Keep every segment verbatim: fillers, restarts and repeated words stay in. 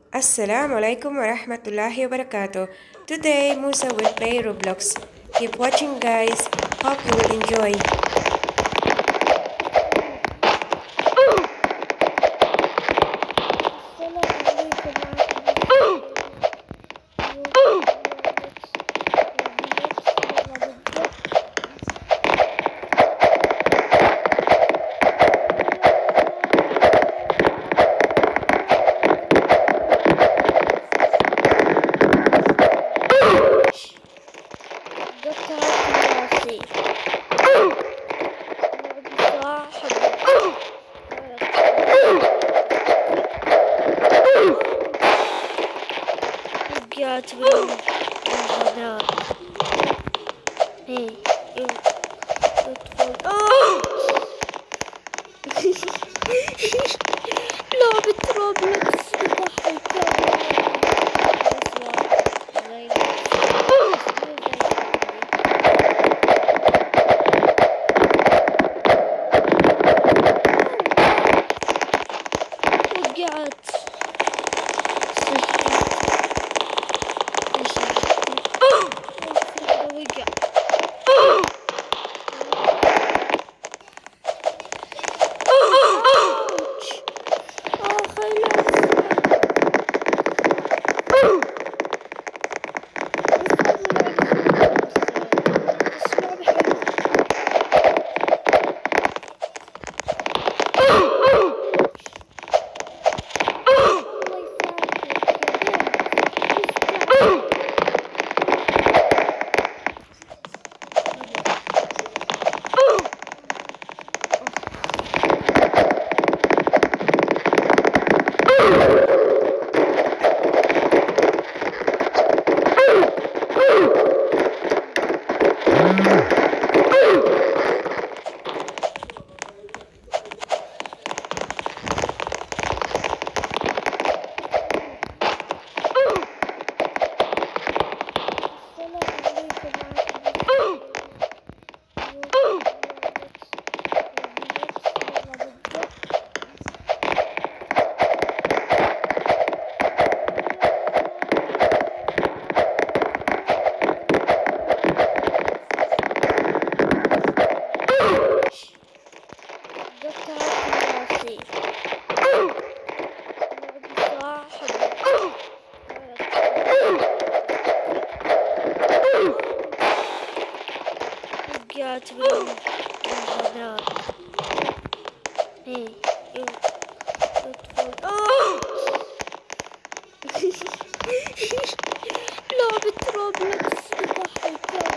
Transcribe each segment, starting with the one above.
Assalamu alaikum wa rahmatullahi wa barakatuh. Today Musa will play Roblox. Keep watching guys. Hope you will enjoy. رجعت بالغداء. ايه ايه ادخل لعبة روبلوكس بضحك. رجعت رجعت بالغداء. ايه ايه ادخل لعبة روبلوكس بضحك.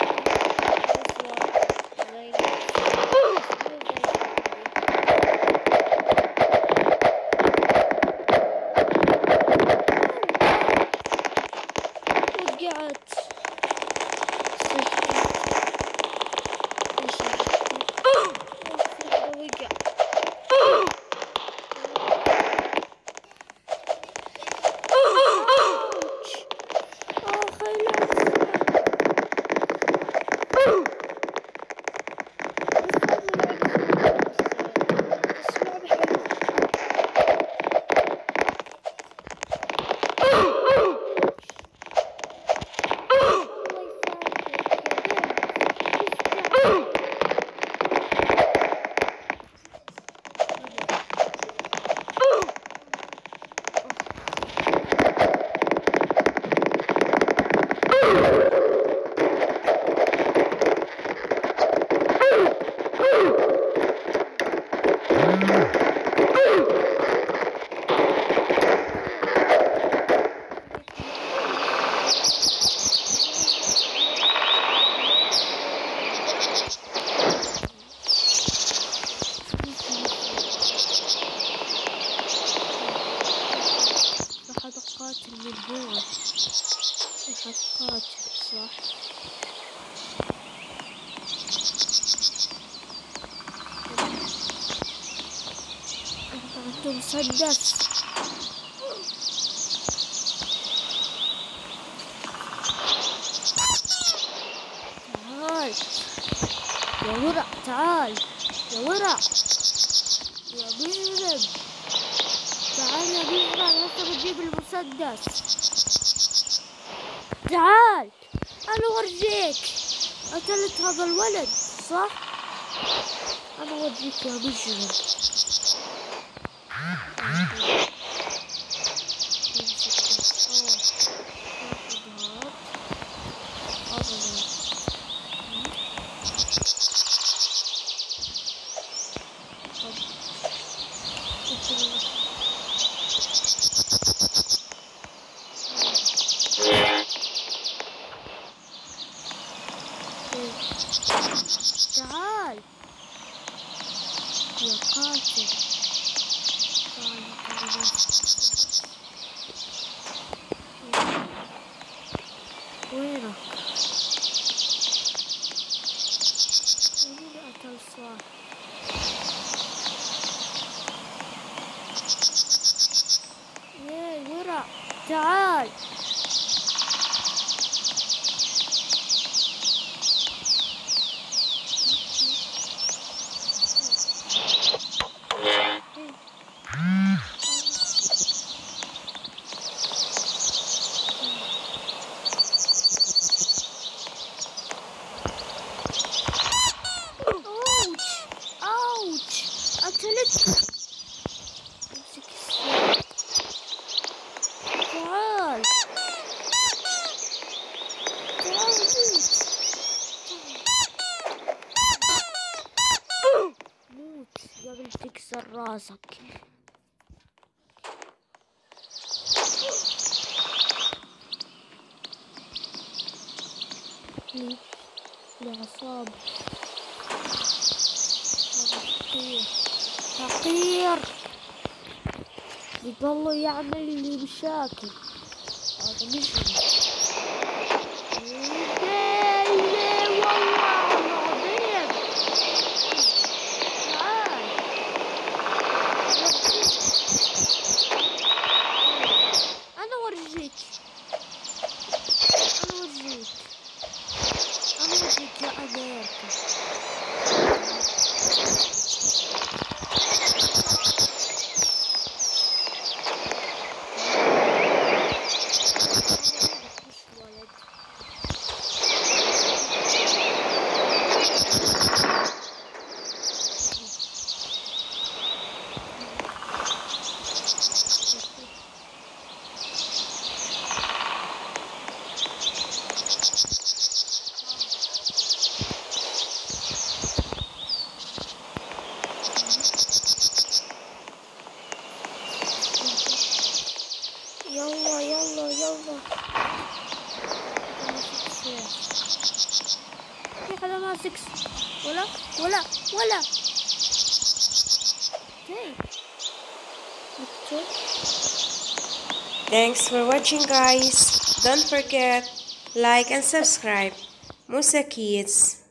رجعت قاتل من هون. قاتل صح. أنت مسدس. تعال يا ورع، تعال يا ورع يا بيرد، تعال يا بيرد. جيب المسدس. تعال انا اورجيك. قتلت هذا الولد صح؟ انا اورجيك يا مجرم. تعال يا قاتل. تعال تعال. وينك؟ وين قتل صاح؟ ياي ورع تعال. قتلتك. امسك السلاح. تعال تعال موت. موت قبل تكسر راسك. لي العصاب. هذا حقير حقير. يضل يعمل لي مشاكل. هذا مجرم. والله العظيم. تعال. أنا ورجيك. أنا ورجيك. أنا ورجيك يا أمريكا. يلا يلا يلا. في حدا ماسك ولا ولا ولا. Thanks for watching, guys. Don't forget like and subscribe. Mosakids.